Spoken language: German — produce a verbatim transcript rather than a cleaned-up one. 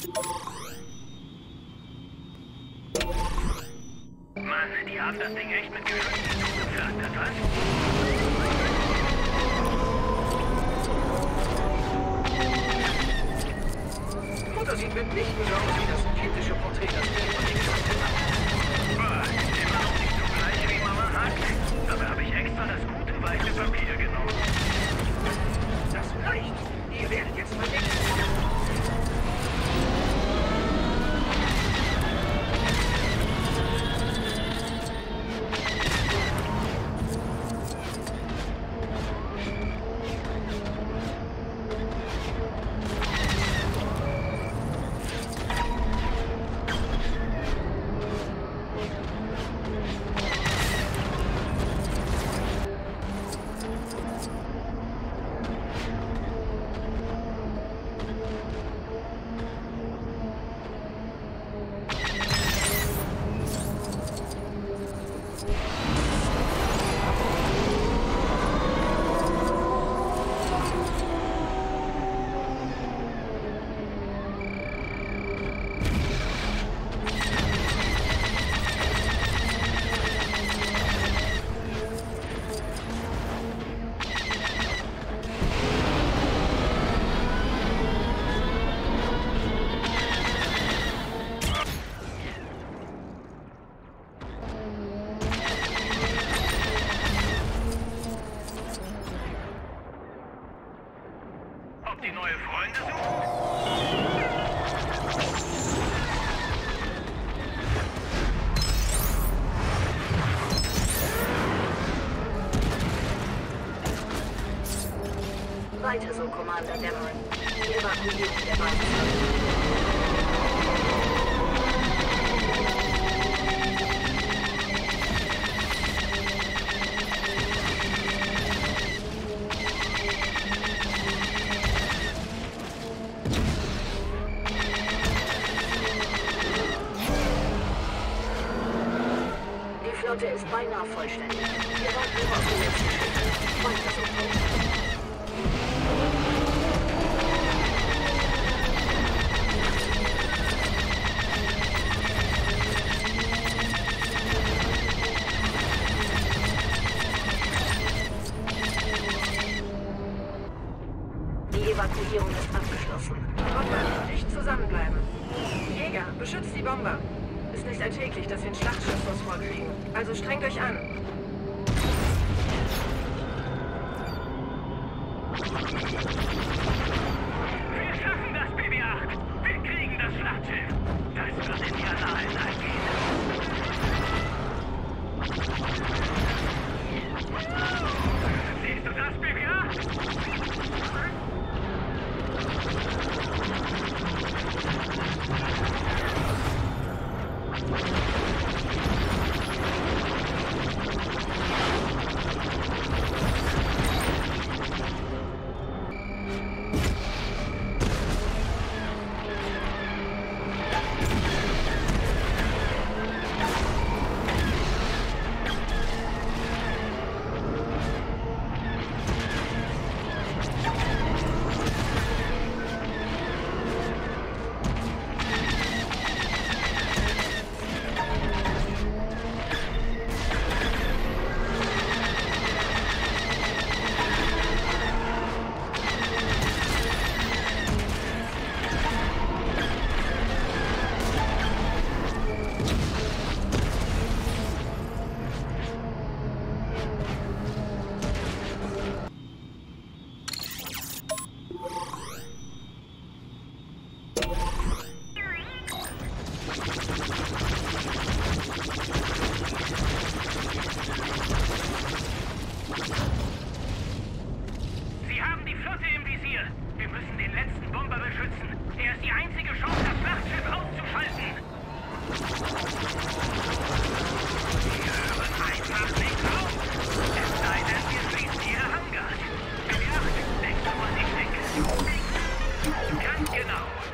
Mann, die haben das Ding echt mit Geschützen zugepflastert, was? Das sieht mitnichten so aus wie das kindische Porträt, das wir von den Kampf machen. Boah, immer noch nicht so gleich wie Mama Hack. Dabei habe ich extra das gute weiche Papier genommen. Das reicht. Ihr werdet jetzt vernichtet. Ob die neue Freunde suchen? Weiter so, Commander Dameron. Evakuierung der Basis. Die Flotte ist beinahe vollständig. Wir warten nur auf die letzten Schritte. Weiter so, Commander. Die Evakuierung ist abgeschlossen. Bomber, nicht zusammenbleiben. Jäger, beschützt die Bomber. Ist nicht alltäglich, dass wir ein Schlachtschiff vors Maul kriegen. Also strengt euch an. Wir schaffen das, B B acht. Wir kriegen das Schlachtschiff. Das wird in die Annalen eingehen. Siehst du das, B B acht? Sie haben die Flotte im Visier. Wir müssen den letzten Bomber beschützen. Er ist die einzige Chance, das Schlachtschiff auszuschalten. Wir hören einfach nicht auf. Es sei denn, wir schließen ihre Hangars. B B acht, denkst du, was ich denke? Ganz genau.